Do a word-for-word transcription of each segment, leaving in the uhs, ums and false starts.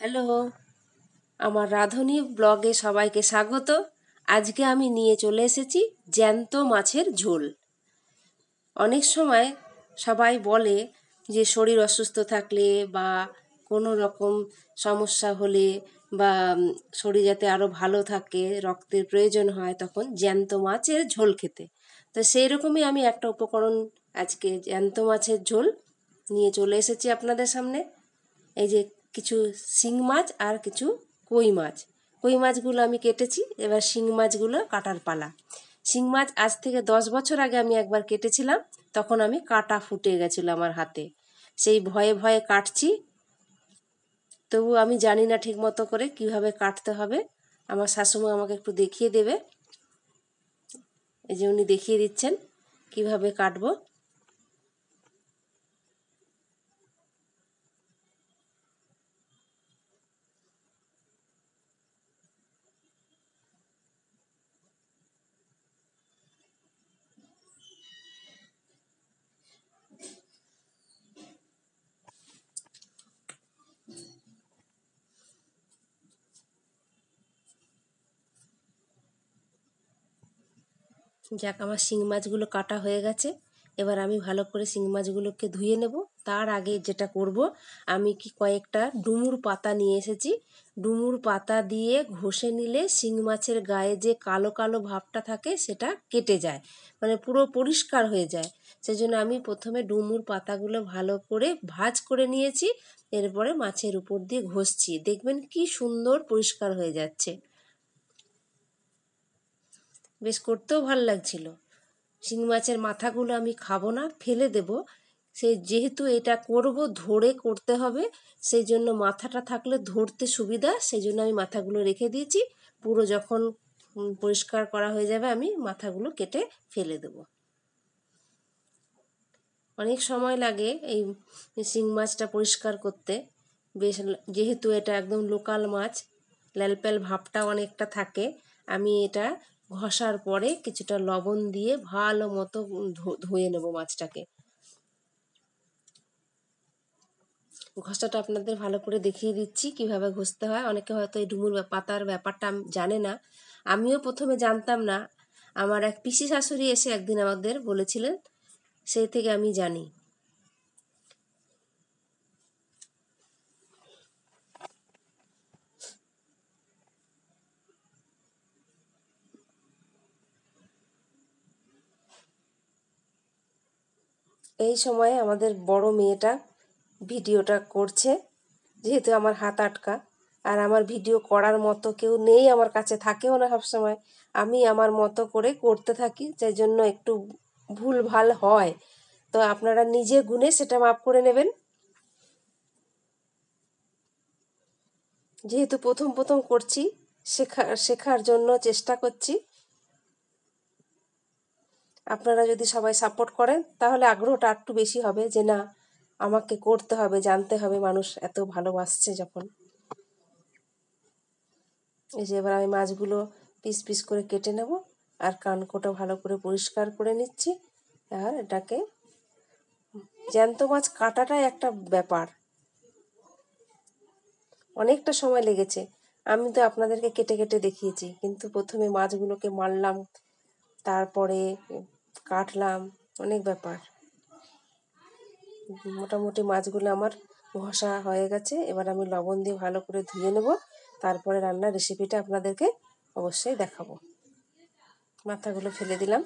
Hello, আমার রাঁধুনি ব্লগে সবাইকে স্বাগত। আজকে আমি নিয়ে চলে এসেছি জ্যান্ত মাছের ঝোল। অনেক সময় সবাই বলে যে শরীর অসুস্থ থাকলে বা কোনো রকম সমস্যা হলে বা শরীর যাতে আরও ভালো থাকে, রক্তের প্রয়োজন হয়, তখন জ্যান্ত মাছের ঝোল খেতে। তো সেই রকমই আমি একটা উপকরণ আজকে জ্যান্ত মাছের ঝোল নিয়ে চলে এসেছি আপনাদের সামনে। এই যে কিছু শিং মাছ আর কিছু কই মাছ। কই মাছগুলো আমি কেটেছি, এবার শিং মাছগুলো কাটার পালা। শিং মাছ আজ থেকে দশ বছর আগে আমি একবার কেটেছিলাম, তখন আমি কাটা ফুটে গেছিলো আমার হাতে। সেই ভয়ে ভয়ে কাটছি, তবু আমি জানি না ঠিক মতো করে কীভাবে কাটতে হবে। আমার শাশুমা আমাকে একটু দেখিয়ে দেবে। এই যে উনি দেখিয়ে দিচ্ছেন কীভাবে কাটবো। যাক, আমার শিং মাছগুলো কাটা হয়ে গেছে। এবার আমি ভালো করে শিং মাছগুলোকে ধুয়ে নেব। তার আগে যেটা করব, আমি কি কয়েকটা ডুমুর পাতা নিয়ে এসেছি। ডুমুর পাতা দিয়ে ঘষে নিলে শিং মাছের গায়ে যে কালো কালো ভাবটা থাকে সেটা কেটে যায়, মানে পুরো পরিষ্কার হয়ে যায়। সেই জন্য আমি প্রথমে ডুমুর পাতাগুলো ভালো করে ভাঁজ করে নিয়েছি, এরপরে মাছের উপর দিয়ে ঘষছি। দেখবেন কি সুন্দর পরিষ্কার হয়ে যাচ্ছে, বেশ করতেও ভালো লাগছিল। শিং মাছের মাথাগুলো আমি খাবো না, ফেলে দেব। সেই যেহেতু এটা করব ধরে করতে হবে, সেই জন্য মাথাটা থাকলে ধরতে সুবিধা, সেই জন্য আমি মাথাগুলো রেখে দিয়েছি। পুরো যখন পরিষ্কার করা হয়ে যাবে আমি মাথাগুলো কেটে ফেলে দেব। অনেক সময় লাগে এই শিং মাছটা পরিষ্কার করতে, বেশ, যেহেতু এটা একদম লোকাল মাছ, ল্যালপ্যাল ভাবটা অনেকটা থাকে। আমি এটা ঘষার পরে কিছুটা লবণ দিয়ে ভালো মতো ধুয়ে নেব মাছটাকে। ঘষাটা আপনাদের ভালো করে দেখিয়ে দিচ্ছি কিভাবে ঘষতে হয়। অনেকে হয়তো এই ডুমুর পাতার ব্যাপারটা জানে না, আমিও প্রথমে জানতাম না। আমার এক পিসি শাশুড়ি এসে একদিন আমাদের বলেছিলেন, সেই থেকে আমি জানি। এই সময়ে আমাদের বড় মেয়েটা ভিডিওটা করছে, যেহেতু আমার হাত আটকা, আর আমার ভিডিও করার মতো কেউ নেই, আমার কাছে থাকেও না সবসময়। আমি আমার মতো করে করতে থাকি, সেই জন্য একটু ভুল ভাল হয়। তো আপনারা নিজে গুনে সেটা মাপ করে নেবেন। যেহেতু প্রথম প্রথম করছি, শেখা শেখার জন্য চেষ্টা করছি। আপনারা যদি সবাই সাপোর্ট করেন তাহলে আগ্রহটা একটু বেশি হবে, যে না, আমাকে করতে হবে, জানতে হবে, মানুষ এত ভালোবাসছে যখন। এই যে এবার আমি মাছগুলো পিস পিস করে কেটে নেব, আর কানকোটা ভালো করে পরিষ্কার করে নিচ্ছি। আর এটাকে, জ্যান্ত মাছ কাটাটাই একটা ব্যাপার, অনেকটা সময় লেগেছে। আমি তো আপনাদেরকে কেটে কেটে দেখিয়েছি, কিন্তু প্রথমে মাছগুলোকে মারলাম, তারপরে কাটলাম, অনেক ব্যাপার। মোটামুটি মাছগুলো আমার ঘষা হয়ে গেছে। এবার আমি লবণ দিয়ে ভালো করে ধুয়ে নেব, তারপরে রান্নার রেসিপিটা আপনাদেরকে অবশ্যই দেখাবো। মাথাগুলো ফেলে দিলাম।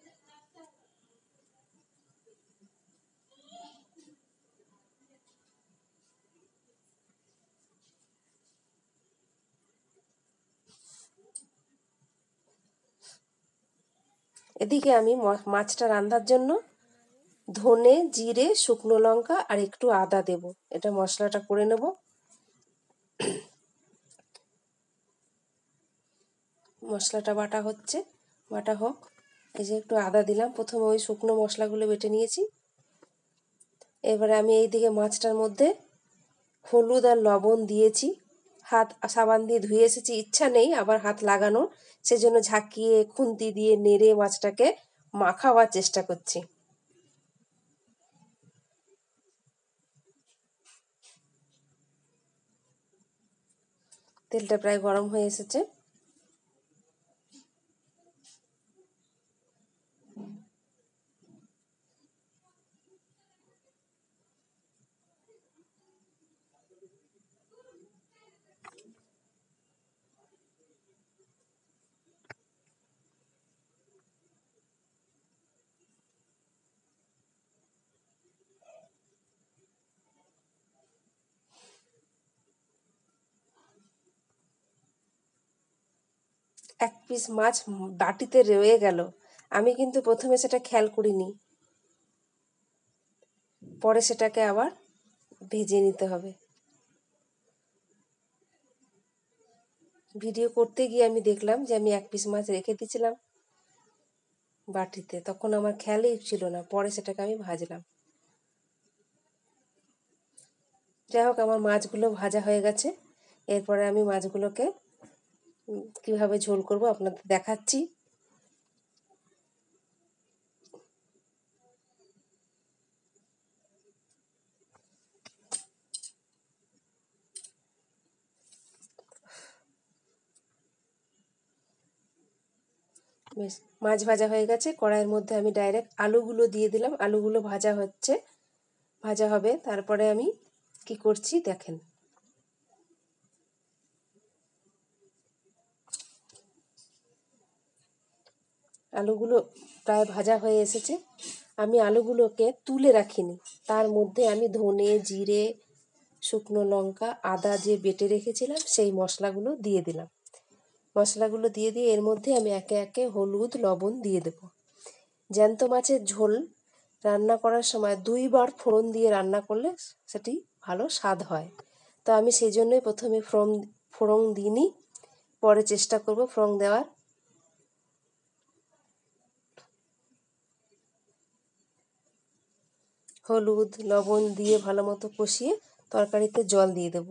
এদিকে আমি মাছটা রান্নার জন্য ধনে, জিরে, শুকনো লঙ্কা আর একটু আদা দেব। এটা মশলাটা করে নেব। মশলাটা বাটা হচ্ছে, বাটা হোক। এই যে একটু আদা দিলাম, প্রথমে ওই শুকনো মশলাগুলো বেটে নিয়েছি। এবারে আমি এই দিকে মাছটার মধ্যে হলুদ আর লবণ দিয়েছি। হাত সাবান দিয়ে ধুয়ে এসেছি, ইচ্ছা নেই আবার হাত লাগানো, সেজন্য ঝাঁকিয়ে খুন্তি দিয়ে নেড়ে মাছটাকে মাখাবার চেষ্টা করছি। তেলটা প্রায় গরম হয়ে এসেছে। এক পিস মাছ বাটিতে রয়ে গেল, আমি কিন্তু প্রথমে সেটা খেয়াল করিনি, পরে সেটাকে আবার ভেজে নিতে হবে। ভিডিও করতে গিয়ে আমি দেখলাম যে আমি এক পিস মাছ রেখে দিয়েছিলাম বাটিতে, তখন আমার খেয়ালই ছিল না, পরে সেটাকে আমি ভাজলাম। যাই হোক, আমার মাছগুলো ভাজা হয়ে গেছে। এরপরে আমি মাছগুলোকে কিভাবে ঝোল করব আপনাদের দেখাচ্ছি। বেশ, মাছ ভাজা হয়ে গেছে। কড়াইয়ের মধ্যে আমি ডাইরেক্ট আলুগুলো দিয়ে দিলাম, আলুগুলো ভাজা হচ্ছে, ভাজা হবে। তারপরে আমি কি করছি দেখেন। আলুগুলো প্রায় ভাজা হয়ে এসেছে। আমি আলুগুলোকে তুলে রাখিনি, তার মধ্যে আমি ধনে, জিরে, শুকনো লঙ্কা, আদা যে বেটে রেখেছিলাম সেই মশলাগুলো দিয়ে দিলাম। মশলাগুলো দিয়ে দিয়ে এর মধ্যে আমি একে একে হলুদ, লবণ দিয়ে দেব। জ্যান্ত মাছের ঝোল রান্না করার সময় দুইবার ফোড়ন দিয়ে রান্না করলে সেটি ভালো স্বাদ হয়। তো আমি সেই জন্যই প্রথমে ফোড়ন ফোড়ন দিইনি, পরে চেষ্টা করব ফোড়ন দেওয়ার। হলুদ, লবণ দিয়ে ভালো মতো কষিয়ে তরকারিতে জল দিয়ে দেব।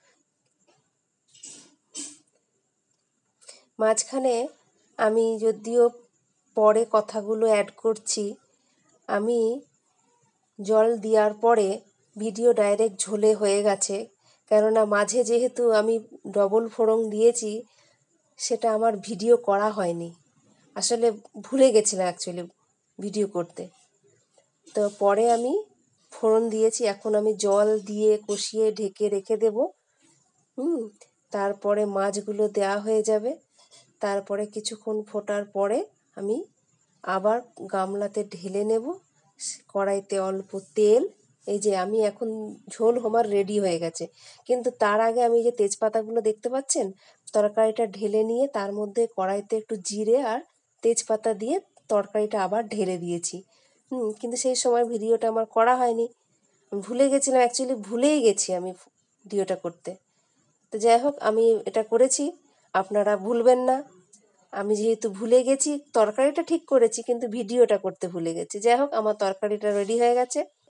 মাঝখানে আমি যদিও পরে কথাগুলো অ্যাড করছি, আমি জল দেওয়ার পরে ভিডিও ডাইরেক্ট ঝোলে হয়ে গেছে, কেননা মাঝে যেহেতু আমি ডবল ফোড়ন দিয়েছি, সেটা আমার ভিডিও করা হয়নি, আসলে ভুলে গেছিলাম অ্যাকচুয়ালি ভিডিও করতে। তো পরে আমি ফোড়ন দিয়েছি, এখন আমি জল দিয়ে কষিয়ে ঢেকে রেখে দেব। হুম তারপরে মাছগুলো দেওয়া হয়ে যাবে। তারপরে কিছুক্ষণ ফোটার পরে আমি আবার গামলাতে ঢেলে নেব। কড়াইতে অল্প তেল, এই যে আমি এখন ঝোল আমার রেডি হয়ে গেছে, কিন্তু তার আগে আমি যে তেজপাতাগুলো দেখতে পাচ্ছেন, তরকারিটা ঢেলে নিয়ে তার মধ্যে কড়াইতে একটু জিরে আর তেজপাতা দিয়ে তরকারিটা আবার ঢেলে দিয়েছি। হুম কিন্তু সেই সময় ভিডিওটা আমার করা হয়নি, ভুলে গেছিলাম, অ্যাকচুয়ালি ভুলেই গেছি আমি ভিডিওটা করতে। তো যাই হোক, আমি এটা করেছি, আপনারা ভুলবেন না। আমি যেহেতু ভুলে গেছি, তরকারিটা ঠিক করেছি কিন্তু ভিডিওটা করতে ভুলে গেছি। যাই হোক, আমার তরকারিটা রেডি হয়ে গেছে।